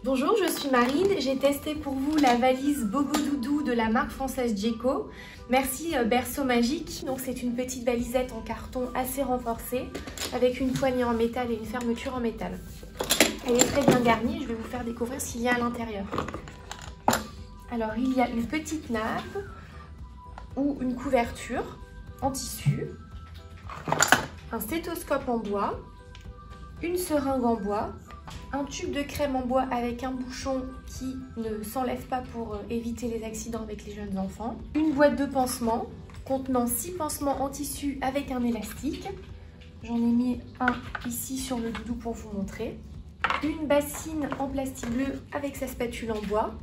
Bonjour, je suis Marine. J'ai testé pour vous la valise Bogo Doudou de la marque française Djeco. Merci Berceau Magique. Donc c'est une petite valisette en carton assez renforcée avec une poignée en métal et une fermeture en métal. Elle est très bien garnie. Je vais vous faire découvrir ce qu'il y a à l'intérieur. Alors il y a une petite nappe ou une couverture en tissu, un stéthoscope en bois, une seringue en bois, un tube de crème en bois avec un bouchon qui ne s'enlève pas pour éviter les accidents avec les jeunes enfants, une boîte de pansements contenant 6 pansements en tissu avec un élastique. J'en ai mis un ici sur le doudou pour vous montrer. Une bassine en plastique bleu avec sa spatule en bois.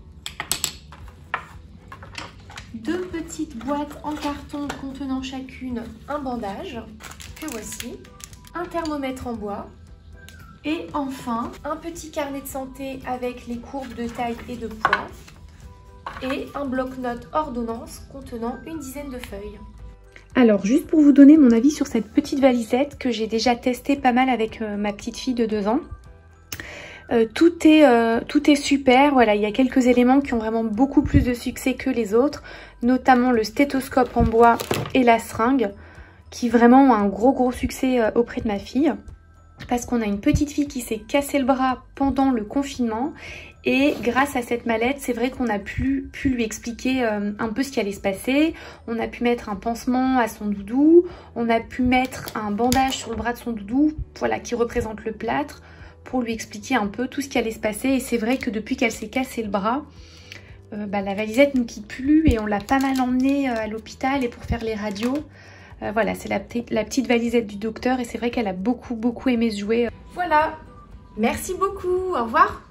2 petites boîtes en carton contenant chacune un bandage, que voici. Un thermomètre en bois. Et enfin, un petit carnet de santé avec les courbes de taille et de poids. Et un bloc-notes ordonnance contenant une dizaine de feuilles. Alors, juste pour vous donner mon avis sur cette petite valisette que j'ai déjà testée pas mal avec ma petite fille de 2 ans. Tout est super, voilà, il y a quelques éléments qui ont vraiment beaucoup plus de succès que les autres, notamment le stéthoscope en bois et la seringue, qui vraiment ont un gros succès auprès de ma fille. Parce qu'on a une petite fille qui s'est cassé le bras pendant le confinement et grâce à cette mallette, c'est vrai qu'on a pu lui expliquer un peu ce qui allait se passer. On a pu mettre un pansement à son doudou, on a pu mettre un bandage sur le bras de son doudou, voilà, qui représente le plâtre, pour lui expliquer un peu tout ce qui allait se passer. Et c'est vrai que depuis qu'elle s'est cassé le bras, la valisette ne nous quitte plus et on l'a pas mal emmenée à l'hôpital et pour faire les radios. Voilà, c'est la petite valisette du docteur et c'est vrai qu'elle a beaucoup aimé ce jouet. Voilà, merci beaucoup, au revoir.